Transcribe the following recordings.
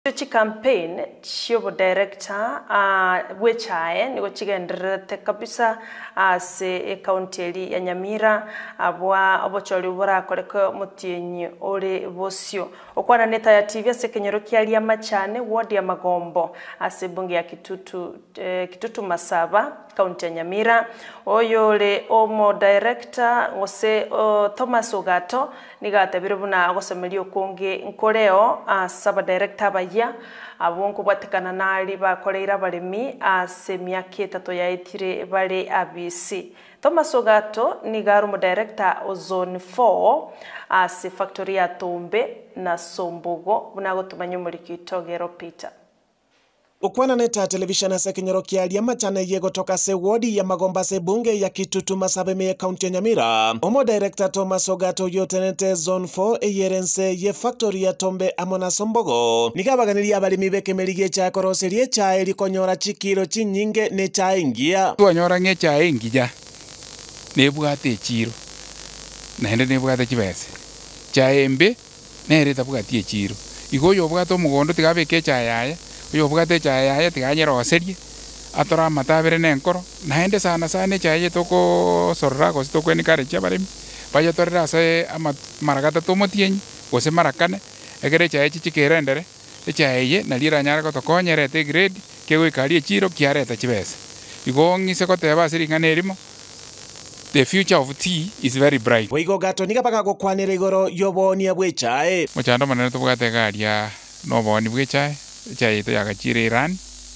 Chi campaign chiyo director wechae niko chigenderete kabisa se county ya Nyamira abwa obochori bora koreko mutienyi ore bosio okwana neta ya TV se kenyero kialia machane ward ya Magombo ase bunge ya Kitutu Masaba county ya Nyamira oyole omo director ose Thomas Ogato nigatabire buna agosemelio konge nkoreo saba director ya abonko batekana nali bakoreira baremi ase myaka 3 yaitire bale ABC. Thomas Ogato ni garumo director o zone 4 ase factory ya Tombe na Sombogo bunago tumanyo muri kitogero Peter. Ukwana neta television ase kenyero kialia machane yego toka se wodi ya Magomba se bunge ya Kitutu Masaba me county ya Nyamira. Omo director Thomas Ogato yotenete zone 4 eyerense ye factory ya Tombe amona Sombogo. Nigabaganiria abalimi bekemelige cha koroserie cha elikonyora chikiro chinyinge ne cha ingia. Tuanyora nge cha ingia. Nebwate chiro. Naende nebwate chibese. Cha embe nereta bwate chiro. Igoyo bwato mugondo tigabeke cha yaye. Yo bugate chaya tiganyero oserie atora matabere nenkoro naende sana chaya toko sorra ko toko ni kare chabaremi baya torra se maragata tomotien gose marakane egere chaya chichikerendere chaya na lira nyara ko tokonyere te grade kego ikari chiro kiareta chibese igongi se ko teba siringane rimo. The future of tea is very bright. Weigo Gato nigapaka gokwanira igoro yobonia bwechae mochando manene tobugate garia no boni bwechae chai to yakachire Iran.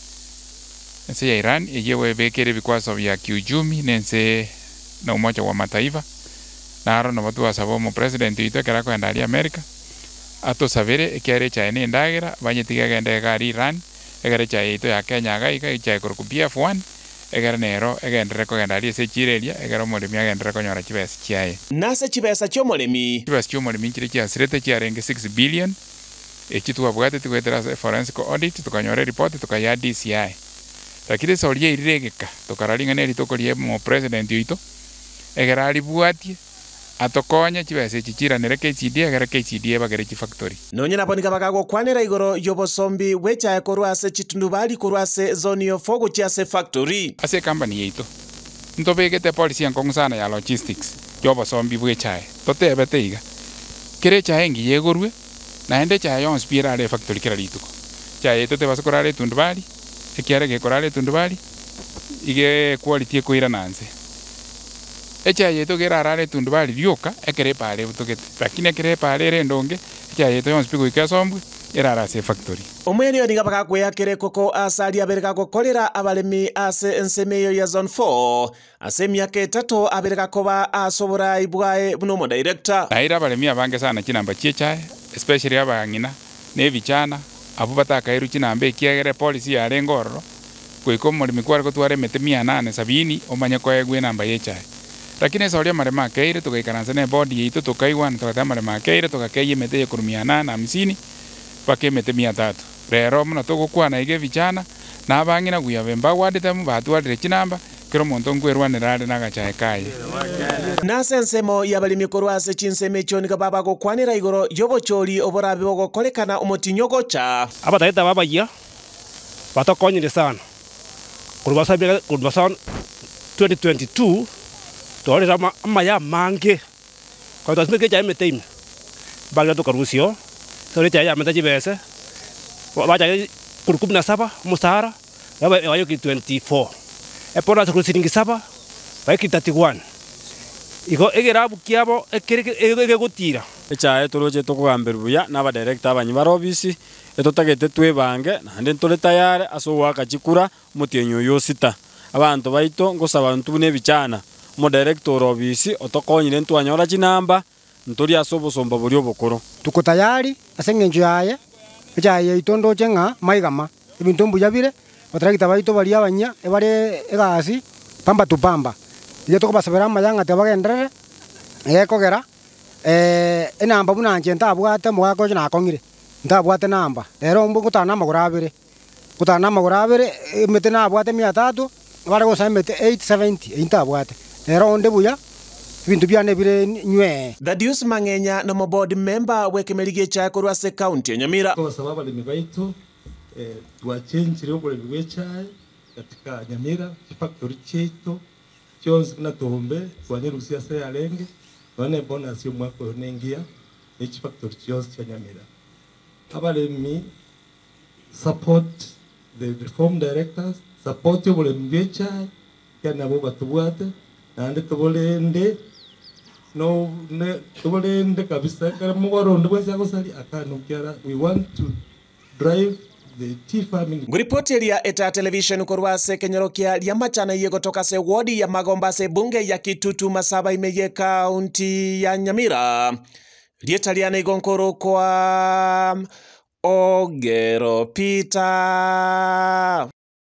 Nse ya Iran yewe bekere because of ya kiujumi nense na Umoja wa Mataifa. Na aro no batu wasabo mo president ito kera ko ndali America. Ato savere ekere chai ne ndagira banyetiga gende gari Iran. Egere chai to ya Kenya ga ika chai korkupia F1. Egere nero egendre ko ndali se chirelia egere mo lemia gendre ko nyora chibes chai. Nase chibesa chomolemi. Chibes chomolemi chire chia sirete chia renge 6 billion. Echitu abugate tukwetera forensic audit tukanyore report tukaya DCI. Lakini solie iregeka tukaralinga neri tokolie mo president yito. Egerali buatie atokonya chibese chichira nere KCD egere KCD bagere chi factory. Nonye naponika bakago kwanera igoro yobosombi wecha ekorwase chitundubali korwase zone yo fogo chiase factory. Ase company yito. Ntobegete policy ankongusana ya logistics. Yobosombi wecha totebete iga. Kerecha engi yegorwe naende cha yon spirale factory kira lituko cha yeto te basokorale tundubali ekiare ke korale tundubali ige quality ko ira nanze echa yeto gera rale tundubali lyoka ekere pale butokete lakini ekere pale rendonge cha yeto yon spiko ikasombu era se factory omwene yo nigapaka kweyakere koko asali abereka kokolera abalemi ase ensemeyo ya zone 4 ase myaka 3 abereka koba asobora ibwae buno director aira abalemi abange sana kinamba chiecha especially abangina ne vichana abo batakairu chinambe kiagere policy ya rengoro kwiko mulimi kwari ko tware mete 870 omanye ko egwe namba yecha lakini sauria marema keire tukaikaranza ne body yito tukaiwana tukata marema keire tukakeye mete ya 850 pake mete 300 rero muna tugukwana ige vichana na abangina guya bemba wadite mu batware chinamba kero monto ngwerwanirare nagachae kaye nasensemo yabalimi korwase chinseme chonika baba go kwanira igoro yobochori oborabe bogo kolekana omotinyo gocha abataita baba ya batokonyire sana kurwasa 2022 tore rama amaya mange kwa tasmeke cha meteim baga to karusio tore cha ya metaji bese baja kurkup na saba musara baba ayo ki 24 epona kusiringi saba baiki 31 Igo egerabu kiabo ekere gutira. Echae toloje tokugamberu buya naba director abanyibara obisi etotagete twebange nande ntole tayare aso wakachikura mutienyo yosita. Abantu baito ngosaba ntune bichana. Mo director obisi otokonyire ntwanyora chinamba ntori asobosomba buri obokoro. Tuko tayari asengenjo yaye. Echae itondo chenga maigama. Ibintu mbuyabire batragita baito bali abanya ebare egasi pamba tupamba. Iyo toko basabera amayanga tebagendere ekogera enamba bunanje ntabwate mwako na akongire ntabwate namba rero mbu kutana magurabire mete nabwate 300 bare gosa mete 870 ntabwate rero onde buya ibintu byane bire nywe. Thaddeus Mang'enya na board member wekemerigie cha kurwa se county ya Nyamira. Kwa sababu ni baito tuachenjire uburemi bw'ecyayi katika Nyamira factory cheto cyonse na tuhombe twanye Rusia se yarenge bane bonus yo mwaka nengia each factory cyonse cya Nyamira. Abaremi support the reform directors, support uburemi bw'ecyayi kana bo batubwate nande tubolende no tubolende kabisa kare muwarondo bwese gusali akanukyara. We want to drive the tea farming. Nguripoti ya Eta Television kurwa se Kenyorokia liamachana yego toka se wodi ya Magomba se bunge ya Kitutu Masaba imeye kaunti ya Nyamira. Lietaliana igonkoro kwa Ogero Peter.